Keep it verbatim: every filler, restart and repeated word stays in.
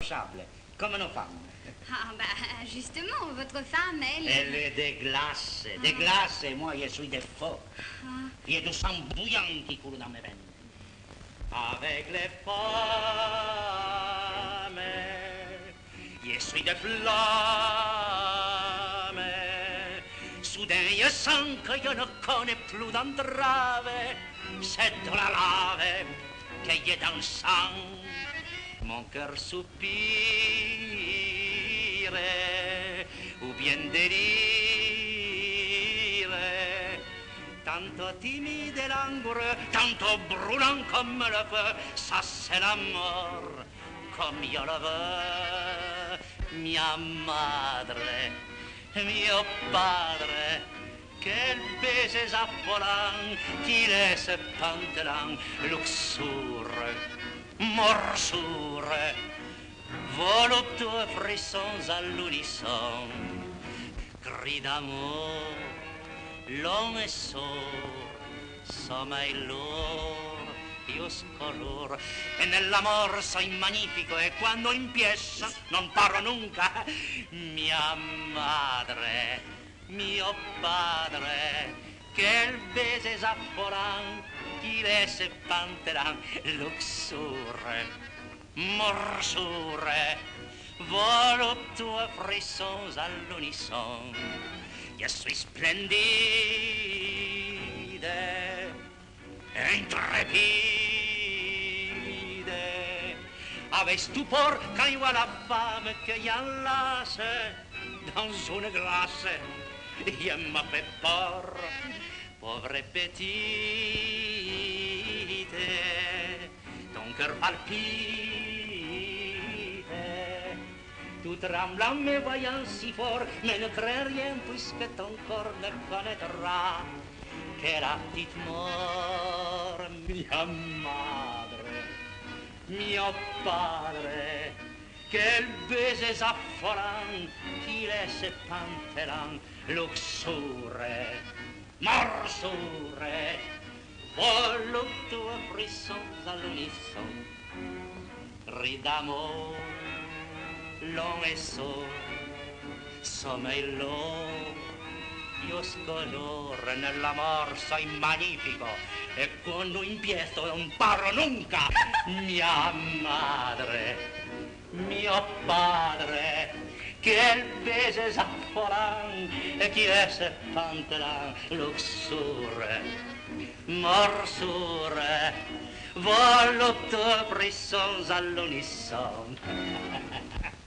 irréprochable, comme nos femmes. Ah, bah, justement, votre femme, elle... Elle est des glaces, des Ah. glaces, et moi, je suis des faux. Ah. Il y a du sang bouillant qui coule dans mes veines. Avec les femmes, je suis des flammes. Soudain, je sens que je ne connais plus d'entrave. C'est de la lave qu'il y a dans le sang. Mon cœur soupire, ou bien délire, tantôt timide et langoureux, tantôt brûlant comme le feu, ça c'est la mort, comme io le veux. Mia madre, mio padre, quel baiser affolant qui laisse pantelant, luxure, morsure, voluptueux frissons à l'unisson, cris d'amour, long e sourd, sommeil lourd, io scolor, e nell'amor soy magnifico, e quando empiezo non paro nunca. Mia madre, mio padre, quel baiser affolant qui laisse pantelant, luxure, morsure, voluptueux frissons à l'unisson. Je suis splendide, intrépide, avec stupor quand je vois la femme que j'enlace dans une glace. Je me fais peur, pauvre petite, ton cœur palpite, tout tremblant me voyant si fort, mais ne crains rien puisque ton corps ne connaîtra que la petite mort. Mia madre, mio padre, quel baiser affolant qui laisse pantelant, luxure, morsure, voluptueux frissons à l'unisson, cris d'amour, long et sourd, sommeil lourd, io scolore nell'amor soy magnifico, e quando empiezo non paro nunca. Mia madre, mio padre, quel baiser affolant qui laisse pantelant, luxure, morsure, voluptueux frissons à l'unisson.